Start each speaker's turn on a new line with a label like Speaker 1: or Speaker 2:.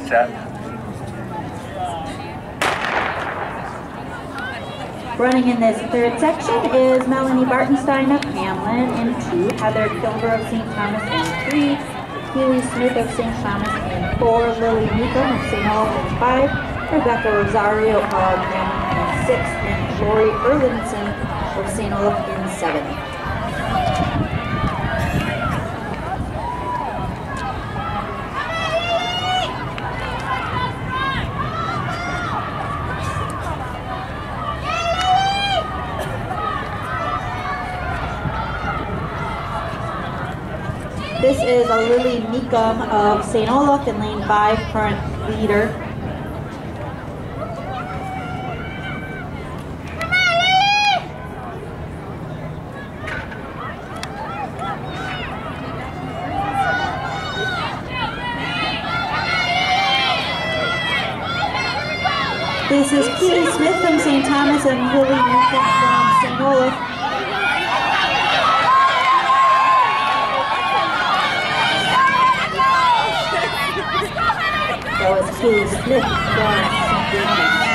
Speaker 1: set.
Speaker 2: Running in this third section is Melanie Bartenstein of Hamlin in 2, Heather Kilber of St. Thomas in 3, Keely Smith of St. Thomas in 4, Lily Meekum of St. Olaf in 5, Rebecca Rosario of Hamlin in 6, and Lori Erlinson of St. Olaf in 7. This is a Lily Meekum of St. Olaf in lane 5, current leader. This is Keely Smith from St. Thomas and Lily Meekum from St. Olaf. That was Keely Smith from St. Thomas.